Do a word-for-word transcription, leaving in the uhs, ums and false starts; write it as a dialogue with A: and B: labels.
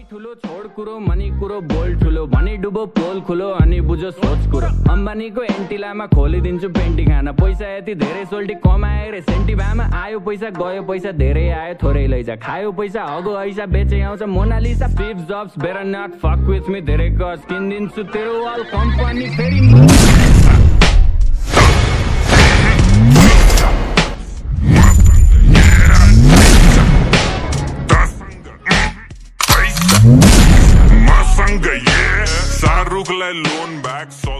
A: ठुलो छोड कुरो मनी कुरो बोल ठुलो भनी डुबो पोल खुलो अनि बुझो सोच कुरो अम्बानीको एन्टिलामा खोलिदिन्छु पेन्टी खाना पैसा यति धेरै सोल्टी कमाए रे सेन्टी भामा आयो पैसा गयो पैसा धेरै आयो थोरै लैजा खायो पैसा हगो ऐसा बेचे आउँछ Mona Lisa Steve Jobs better not fuck with me धेरै गज किन्दिन्छु तेरो वाल कम्पनी फेरि
B: Masanga, yeah. Sarukla loan back.